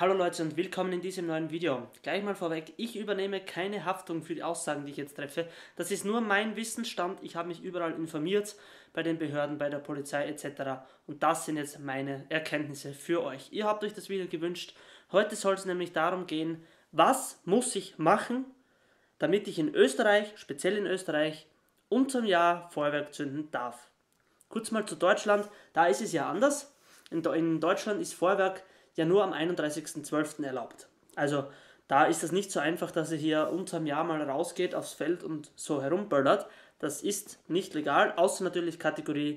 Hallo Leute und willkommen in diesem neuen Video. Gleich mal vorweg, ich übernehme keine Haftung für die Aussagen, die ich jetzt treffe. Das ist nur mein Wissensstand, ich habe mich überall informiert, bei den Behörden, bei der Polizei etc. Und das sind jetzt meine Erkenntnisse für euch. Ihr habt euch das Video gewünscht. Heute soll es nämlich darum gehen, was muss ich machen, damit ich in Österreich, speziell in Österreich, unterm Jahr Feuerwerk zünden darf. Kurz mal zu Deutschland, da ist es ja anders. In Deutschland ist Feuerwerk ja nur am 31.12. erlaubt. Also da ist es nicht so einfach, dass ihr hier unterm Jahr mal rausgeht aufs Feld und so herumböllert. Das ist nicht legal, außer natürlich Kategorie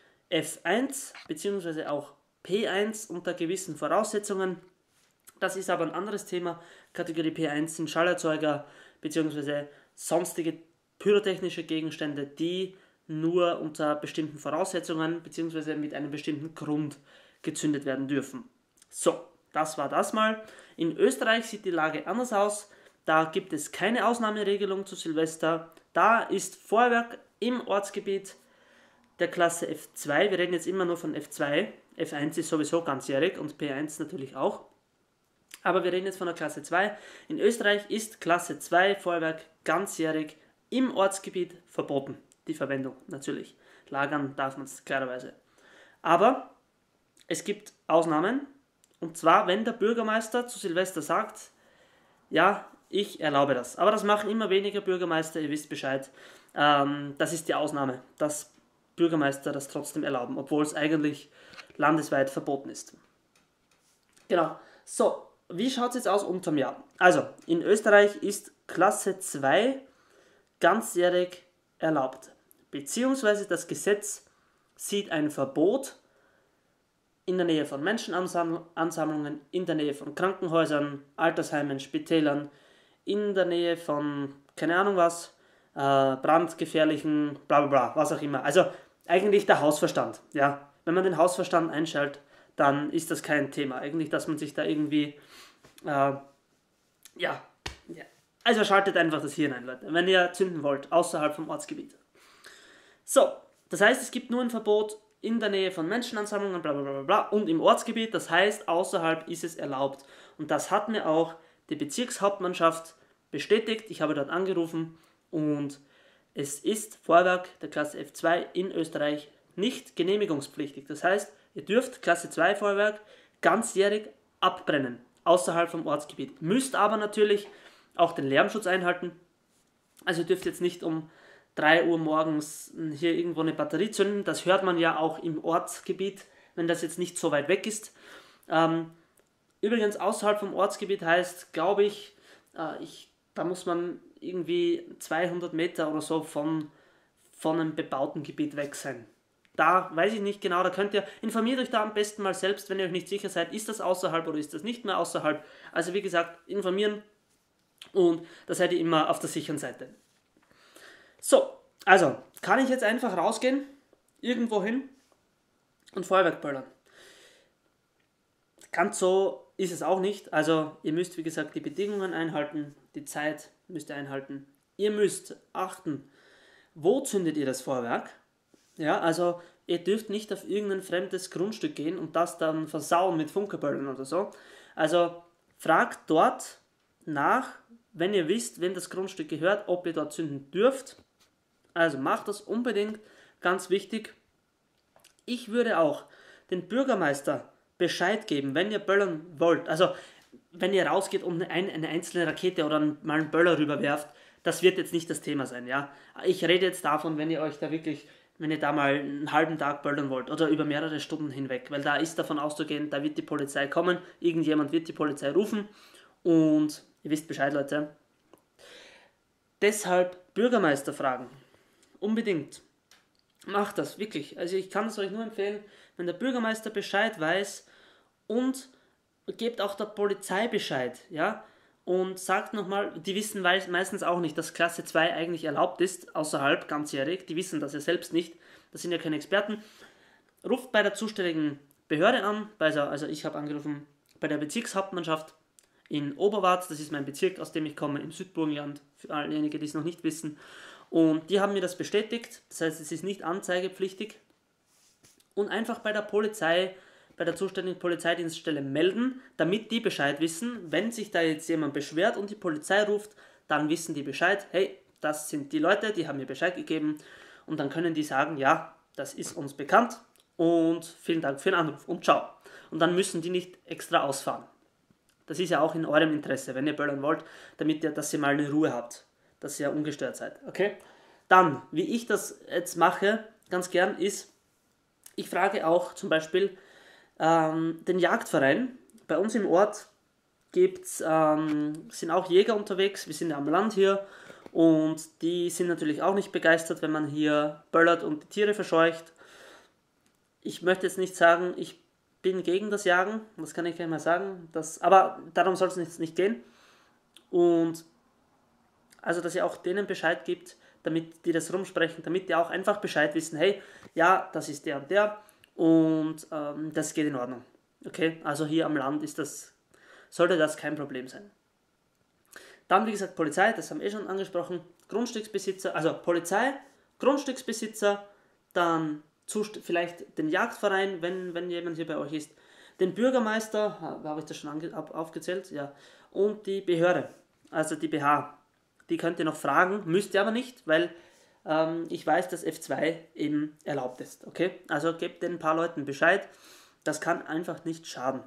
F1 bzw. auch P1 unter gewissen Voraussetzungen. Das ist aber ein anderes Thema. Kategorie P1 sind Schallerzeuger bzw. sonstige pyrotechnische Gegenstände, die nur unter bestimmten Voraussetzungen bzw. mit einem bestimmten Grund gezündet werden dürfen. So, das war das mal. In Österreich sieht die Lage anders aus. Da gibt es keine Ausnahmeregelung zu Silvester. Da ist Feuerwerk im Ortsgebiet der Klasse F2. Wir reden jetzt immer nur von F2. F1 ist sowieso ganzjährig und P1 natürlich auch. Aber wir reden jetzt von der Klasse 2. In Österreich ist Klasse 2 Feuerwerk ganzjährig im Ortsgebiet verboten. Die Verwendung natürlich. Lagern darf man es klarerweise. Aber es gibt Ausnahmen. Und zwar, wenn der Bürgermeister zu Silvester sagt, ja, ich erlaube das. Aber das machen immer weniger Bürgermeister, ihr wisst Bescheid. Das ist die Ausnahme, dass Bürgermeister das trotzdem erlauben, obwohl es eigentlich landesweit verboten ist. Genau. So, wie schaut es jetzt aus unterm Jahr? Also, in Österreich ist Klasse 2 ganzjährig erlaubt. Beziehungsweise das Gesetz sieht ein Verbot in der Nähe von Menschenansammlungen, in der Nähe von Krankenhäusern, Altersheimen, Spitälern, in der Nähe von, keine Ahnung was, brandgefährlichen, bla bla bla, was auch immer. Also eigentlich der Hausverstand. Ja? Wenn man den Hausverstand einschaltet, dann ist das kein Thema. Eigentlich, dass man sich da irgendwie, also schaltet einfach das Hirn ein, Leute, wenn ihr zünden wollt, außerhalb vom Ortsgebiet. So, das heißt, es gibt nur ein Verbot in der Nähe von Menschenansammlungen, bla bla bla bla, und im Ortsgebiet, das heißt, außerhalb ist es erlaubt. Und das hat mir auch die Bezirkshauptmannschaft bestätigt. Ich habe dort angerufen und es ist Feuerwerk der Klasse F2 in Österreich nicht genehmigungspflichtig. Das heißt, ihr dürft Klasse 2 Feuerwerk ganzjährig abbrennen, außerhalb vom Ortsgebiet. Müsst aber natürlich auch den Lärmschutz einhalten. Also ihr dürft jetzt nicht um 3 Uhr morgens hier irgendwo eine Batterie zünden. Das hört man ja auch im Ortsgebiet, wenn das jetzt nicht so weit weg ist. Übrigens außerhalb vom Ortsgebiet heißt, glaube ich, da muss man irgendwie 200 Meter oder so von einem bebauten Gebiet weg sein. Da weiß ich nicht genau, da könnt ihr, informiert euch da am besten mal selbst, wenn ihr euch nicht sicher seid, ist das außerhalb oder ist das nicht mehr außerhalb. Also wie gesagt, informieren und da seid ihr immer auf der sicheren Seite. So, also, kann ich jetzt einfach rausgehen, irgendwo hin und Feuerwerk böllern? Ganz so ist es auch nicht. Also, ihr müsst, wie gesagt, die Bedingungen einhalten, die Zeit müsst ihr einhalten. Ihr müsst achten, wo zündet ihr das Feuerwerk? Ja, also, ihr dürft nicht auf irgendein fremdes Grundstück gehen und das dann versauen mit Funkerböllern oder so. Also, fragt dort nach, wenn ihr wisst, wem das Grundstück gehört, ob ihr dort zünden dürft. Also macht das unbedingt, ganz wichtig. Ich würde auch den Bürgermeister Bescheid geben, wenn ihr böllern wollt. Also wenn ihr rausgeht und eine einzelne Rakete oder mal einen Böller rüberwerft, das wird jetzt nicht das Thema sein. Ja? Ich rede jetzt davon, wenn ihr euch da wirklich, wenn ihr da mal einen halben Tag böllern wollt oder über mehrere Stunden hinweg, weil da ist davon auszugehen, da wird die Polizei kommen, irgendjemand wird die Polizei rufen und ihr wisst Bescheid, Leute. Deshalb Bürgermeister fragen. Unbedingt. Macht das, wirklich. Also ich kann es euch nur empfehlen, wenn der Bürgermeister Bescheid weiß und gebt auch der Polizei Bescheid, ja, und sagt nochmal, die wissen meistens auch nicht, dass Klasse 2 eigentlich erlaubt ist, außerhalb, ganzjährig, die wissen das ja selbst nicht, das sind ja keine Experten. Ruft bei der zuständigen Behörde an, also ich habe angerufen bei der Bezirkshauptmannschaft in Oberwart, das ist mein Bezirk, aus dem ich komme, im Südburgenland, für all diejenigen, die es noch nicht wissen. Und die haben mir das bestätigt, das heißt, es ist nicht anzeigepflichtig. Und einfach bei der Polizei bei der zuständigen Polizeidienststelle melden, damit die Bescheid wissen, wenn sich da jetzt jemand beschwert und die Polizei ruft, dann wissen die Bescheid, hey, das sind die Leute, die haben mir Bescheid gegeben und dann können die sagen, ja, das ist uns bekannt und vielen Dank für den Anruf und ciao. Und dann müssen die nicht extra ausfahren. Das ist ja auch in eurem Interesse, wenn ihr böllern wollt, damit ihr, dass ihr mal eine Ruhe habt, dass ihr ungestört seid, okay? Dann, wie ich das jetzt mache, ganz gern ist, ich frage auch zum Beispiel den Jagdverein. Bei uns im Ort sind auch Jäger unterwegs, wir sind ja am Land hier und die sind natürlich auch nicht begeistert, wenn man hier böllert und die Tiere verscheucht. Ich möchte jetzt nicht sagen, ich bin gegen das Jagen, das kann ich gleich mal sagen, aber darum soll es nicht gehen. Und also, dass ihr auch denen Bescheid gibt, damit die das rumsprechen, damit die auch einfach Bescheid wissen, hey, ja, das ist der und der und das geht in Ordnung. Okay, also hier am Land sollte das kein Problem sein. Dann, wie gesagt, Polizei, das haben wir schon angesprochen, Grundstücksbesitzer, also Polizei, Grundstücksbesitzer, dann vielleicht den Jagdverein, wenn jemand hier bei euch ist, den Bürgermeister, habe ich das schon aufgezählt, ja, und die Behörde, also die BH. Die könnt ihr noch fragen, müsst ihr aber nicht, weil ich weiß, dass F2 eben erlaubt ist, okay? Also gebt den ein paar Leuten Bescheid, das kann einfach nicht schaden.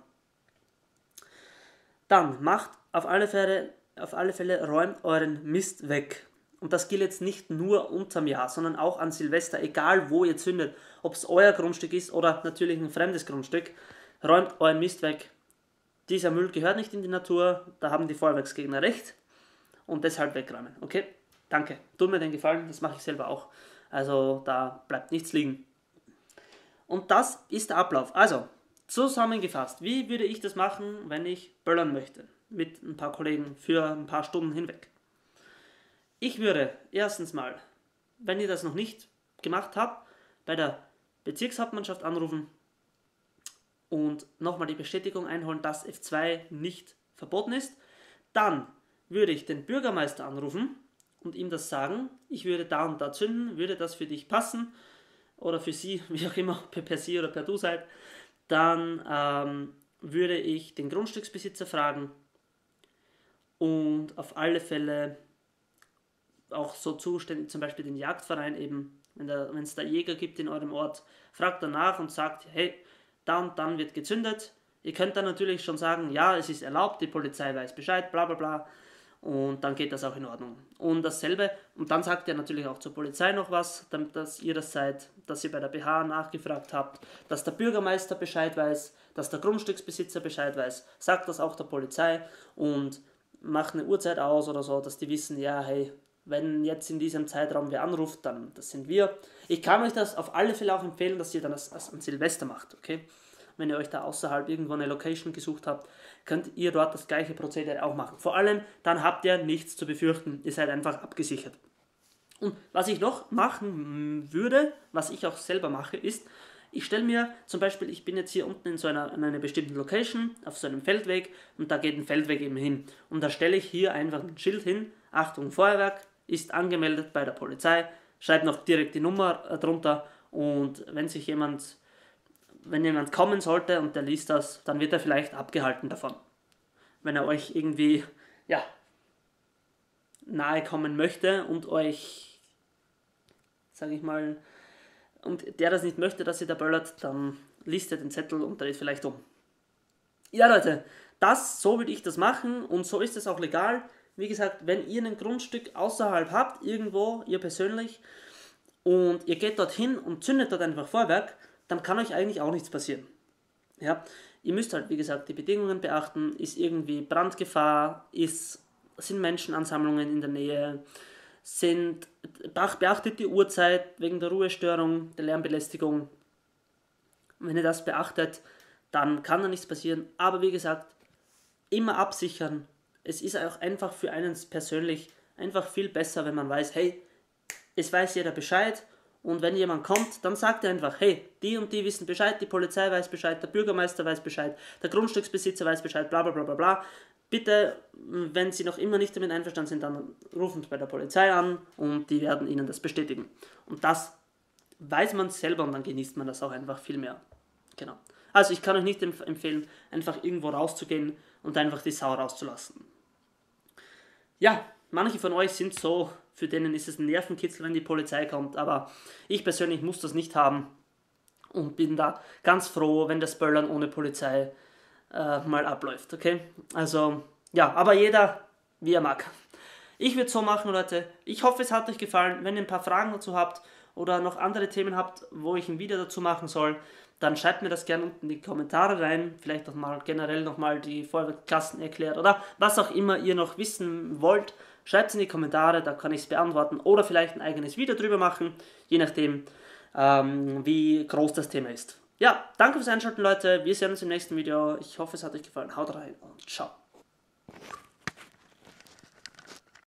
Dann macht auf alle Fälle räumt euren Mist weg. Und das gilt jetzt nicht nur unterm Jahr, sondern auch an Silvester, egal wo ihr zündet, ob es euer Grundstück ist oder natürlich ein fremdes Grundstück, räumt euren Mist weg. Dieser Müll gehört nicht in die Natur, da haben die Feuerwerksgegner recht und deshalb wegräumen, okay? Danke, tut mir den Gefallen, das mache ich selber auch, also da bleibt nichts liegen. Und das ist der Ablauf. Also, zusammengefasst, wie würde ich das machen, wenn ich böllern möchte? Mit ein paar Kollegen für ein paar Stunden hinweg. Ich würde erstens mal, wenn ihr das noch nicht gemacht habt, bei der Bezirkshauptmannschaft anrufen und nochmal die Bestätigung einholen, dass F2 nicht verboten ist. Dann würde ich den Bürgermeister anrufen und ihm das sagen. Ich würde da und da zünden, würde das für dich passen oder für sie, wie auch immer, per sie oder per du seid. Dann würde ich den Grundstücksbesitzer fragen und auf alle Fälle auch so zuständig, zum Beispiel den Jagdverein eben, wenn es da Jäger gibt in eurem Ort, fragt danach und sagt, hey, da und dann wird gezündet. Ihr könnt dann natürlich schon sagen, ja, es ist erlaubt, die Polizei weiß Bescheid, bla bla bla, und dann geht das auch in Ordnung. Und dasselbe, und dann sagt ihr natürlich auch zur Polizei noch was, damit dass ihr das seid, dass ihr bei der BH nachgefragt habt, dass der Bürgermeister Bescheid weiß, dass der Grundstücksbesitzer Bescheid weiß, sagt das auch der Polizei und macht eine Uhrzeit aus oder so, dass die wissen, ja, hey, wenn jetzt in diesem Zeitraum wer anruft, dann das sind wir. Ich kann euch das auf alle Fälle auch empfehlen, dass ihr dann das an Silvester macht, okay? Wenn ihr euch da außerhalb irgendwo eine Location gesucht habt, könnt ihr dort das gleiche Prozedere auch machen. Vor allem, dann habt ihr nichts zu befürchten, ihr seid einfach abgesichert. Und was ich noch machen würde, was ich auch selber mache, ist, ich stelle mir zum Beispiel, ich bin jetzt hier unten in einer bestimmten Location, auf so einem Feldweg, und da geht ein Feldweg eben hin. Und da stelle ich hier einfach ein Schild hin, Achtung Feuerwerk, ist angemeldet bei der Polizei, schreibt noch direkt die Nummer drunter und wenn jemand kommen sollte und der liest das, dann wird er vielleicht abgehalten davon. Wenn er euch irgendwie, ja, nahe kommen möchte und euch, sage ich mal, und der das nicht möchte, dass ihr da böllert, dann liest er den Zettel und dreht vielleicht um. Ja Leute, so würde ich das machen und so ist es auch legal. Wie gesagt, wenn ihr ein Grundstück außerhalb habt, irgendwo, ihr persönlich, und ihr geht dorthin und zündet dort einfach Feuerwerk, dann kann euch eigentlich auch nichts passieren. Ja, ihr müsst halt, wie gesagt, die Bedingungen beachten, ist irgendwie Brandgefahr, sind Menschenansammlungen in der Nähe, beachtet die Uhrzeit wegen der Ruhestörung, der Lärmbelästigung. Wenn ihr das beachtet, dann kann da nichts passieren, aber wie gesagt, immer absichern. Es ist auch einfach für einen persönlich einfach viel besser, wenn man weiß, hey, es weiß jeder Bescheid und wenn jemand kommt, dann sagt er einfach, hey, die und die wissen Bescheid, die Polizei weiß Bescheid, der Bürgermeister weiß Bescheid, der Grundstücksbesitzer weiß Bescheid, bla bla bla bla bla. Bitte, wenn Sie noch immer nicht damit einverstanden sind, dann rufen Sie bei der Polizei an und die werden Ihnen das bestätigen. Und das weiß man selber und dann genießt man das auch einfach viel mehr. Genau. Also ich kann euch nicht empfehlen, einfach irgendwo rauszugehen und einfach die Sau rauszulassen. Ja, manche von euch sind so, für denen ist es ein Nervenkitzel, wenn die Polizei kommt, aber ich persönlich muss das nicht haben und bin da ganz froh, wenn das Böllern ohne Polizei mal abläuft, okay? Also, ja, aber jeder, wie er mag. Ich würde es so machen, Leute. Ich hoffe, es hat euch gefallen. Wenn ihr ein paar Fragen dazu habt oder noch andere Themen habt, wo ich ein Video dazu machen soll, dann schreibt mir das gerne unten in die Kommentare rein. Vielleicht auch mal generell nochmal die Feuerwehrklassen erklärt oder was auch immer ihr noch wissen wollt. Schreibt es in die Kommentare, da kann ich es beantworten oder vielleicht ein eigenes Video drüber machen, je nachdem, wie groß das Thema ist. Ja, danke fürs Einschalten, Leute. Wir sehen uns im nächsten Video. Ich hoffe, es hat euch gefallen. Haut rein und ciao.